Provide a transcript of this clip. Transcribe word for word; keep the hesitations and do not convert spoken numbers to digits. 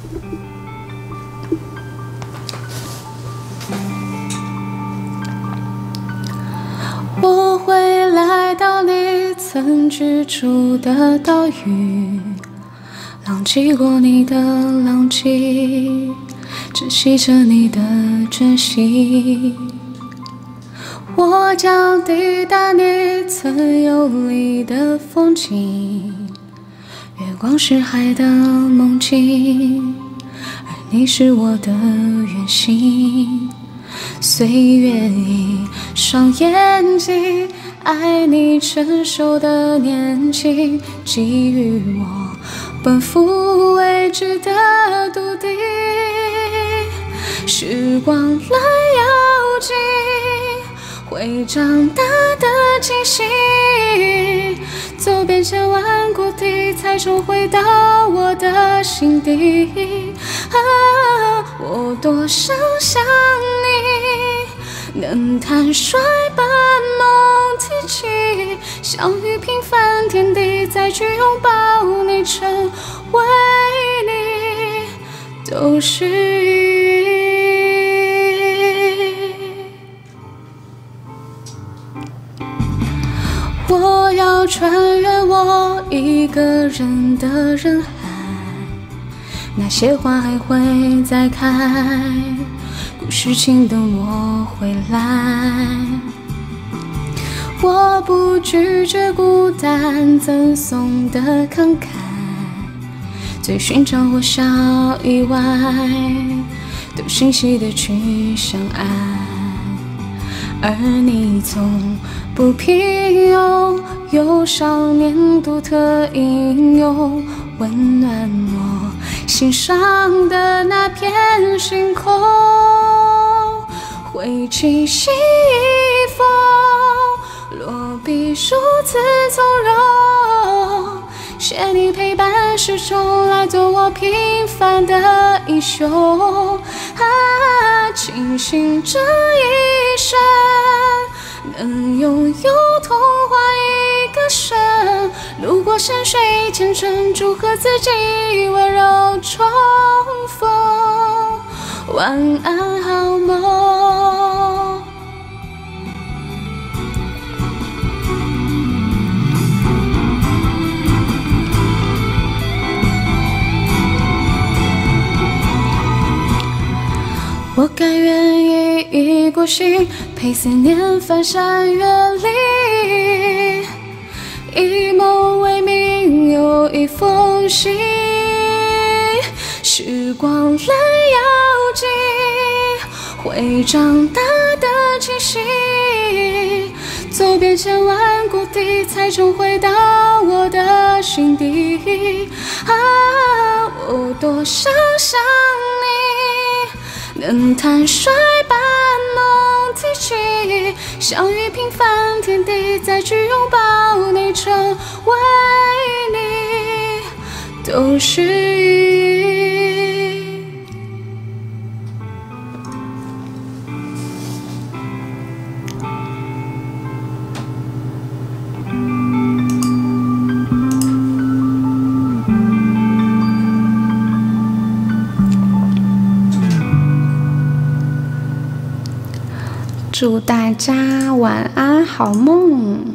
我会来到你曾居住的岛屿，浪迹过你的浪迹，珍惜着你的珍惜。我将抵达你曾游历的风景，月光是海的梦境，而你是我的远行。岁月一双眼睛，爱你成熟的年纪，给予我奔赴未知的笃定。时光来邀请会长大的气息，走遍千万国地，才重回到我的心底。啊，我多想像你，能坦率把梦提起，相遇平凡天地，再去拥抱你，成为你，都是意。我要穿越我一个人的人海，那些花还会再开，故事请等我回来。我不拒绝孤单赠送的慷慨，最寻常或小意外，都欣喜的去相爱。而你从不平庸，有少年独特英勇，温暖我心上的那片星空。挥起西风，落笔如此从容，谢你陪伴始终，来做我平凡的英雄。啊，庆幸这一生能拥有童话一个生，路过山水前尘，祝贺自己温柔重逢。晚安好梦。我甘愿一意孤行，陪思念翻山越岭，以梦为名，有一封信。时光来邀请会长大的气息，走遍千万国地，才重回到我的心底。啊，我多想像你，能坦率把梦提起，相遇平凡天地，再去拥抱你，成为你，都是意。祝大家晚安，好梦。